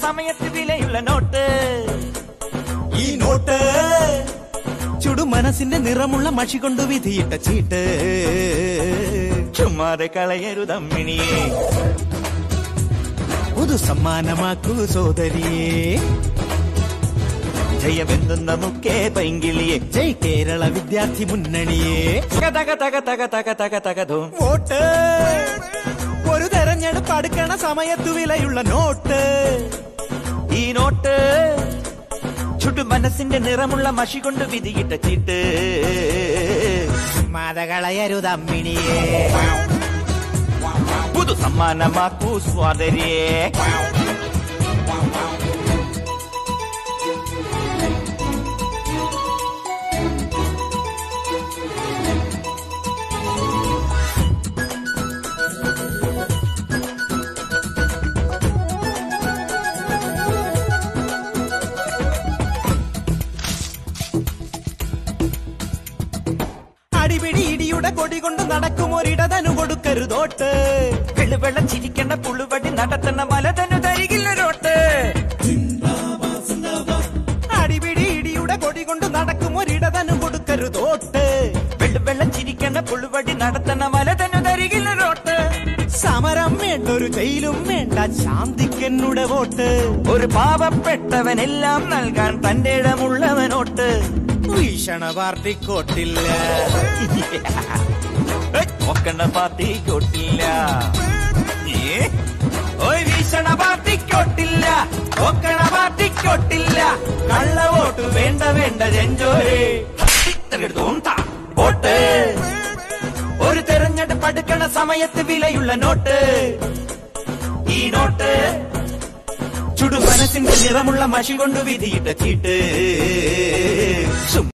സമയത്ത് വിലയുള്ള നോട്ട്. ഈ നോട്ട് ചുടു മനസ്സിന്റെ നിറമുള്ള മഷി കൊണ്ട് വിധിയിട്ട ചീട്ട്. ചുമ്മാതെ കളയരുതമ്മിണിയെ, പുതു സമ്മാനമാക്കൂ സോദരിയെ. ജയമെന്തുന്ന മുക്കേ പൈങ്കിളിയെ, ജയ് കേരള വിദ്യാർത്ഥി മുന്നണിയെ. തക തക തക തക തക തകതും വോട്ട് ഒരു തെരഞ്ഞെടുപ്പ് അടുക്കണ സമയത്തു വിലയുള്ള നോട്ട്. ഈ നോട്ട് ചുട്ടു മനസ്സിന്റെ നിറമുള്ള മഷി കൊണ്ട് വിധിയിട്ട ചീട്ട്. മതകളയരുതമ്മിണിയെ, പുതു സമ്മാനമാക്കൂ സ്വാതരിയെ. അടിപിടി ഇടിയുടെ കൊടി കൊണ്ട് നടക്കും ഒരിടതനു കൊടുക്കരുതോട്ട്. വെള്ളുവെള്ളം ചിരിക്കണ്ട പുളുവടി നടത്തണ മലതനു തരികില്ലൊരോട്ട്. അടിപിടി ഇടിയുടെ കൊടി കൊണ്ട് നടക്കും ഒരിടതനു കൊടുക്കരുതോട്ട്. വെള്ളുവെള്ളം ചിരിക്കണ്ട പുളുവടി നടത്തണ മലതനു തരികില്ലൊരോട്ട്. സമരം വേണ്ട ഒരു ജയിലും വേണ്ട ശാന്തിക്കെന്നുടെ വോട്ട്. ഒരു പാവപ്പെട്ടവനെല്ലാം നൽകാൻ തന്റെ ഇടമുള്ളവനോട്ട്. വീക്ഷണ പാർട്ടിക്കോട്ടില്ല, നോക്കണ്ട പാർട്ടിക്കോട്ടില്ല. വീക്ഷണ പാർട്ടിക്കോട്ടില്ല, നോക്കണ പാർട്ടിക്കോട്ടില്ല. കള്ള വോട്ട് വേണ്ട വേണ്ട ജഞ്ചോരെ വോട്ട്. ഒരു തെരഞ്ഞെടുപ്പ് അടുക്കണ സമയത്ത് വിലയുള്ള നോട്ട്. ഈ നോട്ട് ചുടു മനസ്സിന്റെ നിറമുള്ള മഷി കൊണ്ട് വിധിയിട്ട ചീട്ട്.